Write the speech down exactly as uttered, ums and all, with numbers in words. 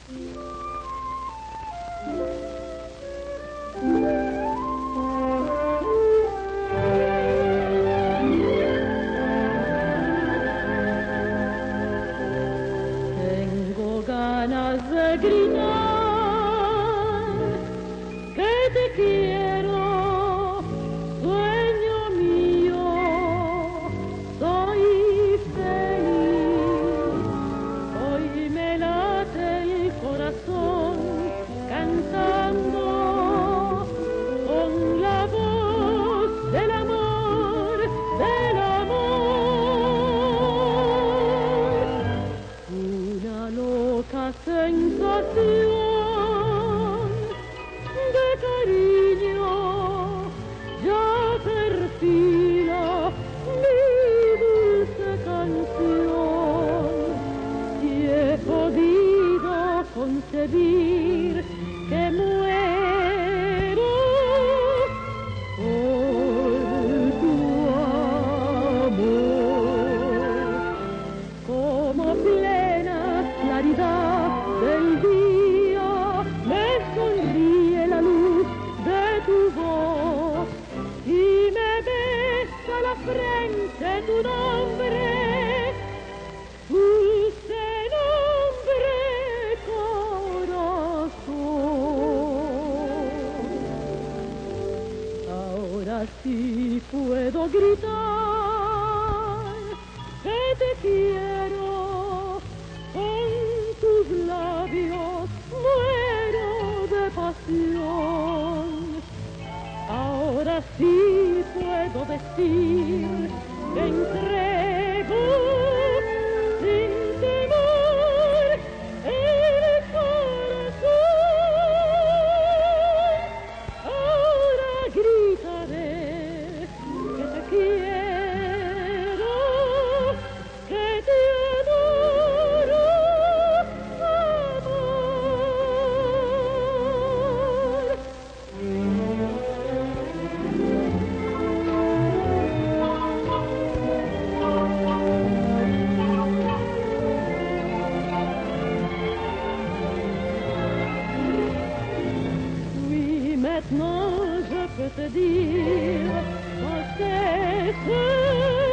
Tengo ganas de gritar que te quiero, sueño mío, soy feliz. Hoy me late el corazón cantando con la voz del amor, del amor. Una loca sensación de cariño ya perfila mi dulce canción. Si he podido concebir que muero por tu amor, como plena claridad del día me sonríe la luz de tu voz y me besa la frente tu nombre, dulce nombre, corazón. Ahora sí puedo gritar que te quiero, con tus labios muero de pasión. Ahora sí puedo decir que entrego sin temor el corazón. Ahora gritaré que te quiero, que te adoro, amor. Oui, maintenant je peux te dire, quand c'est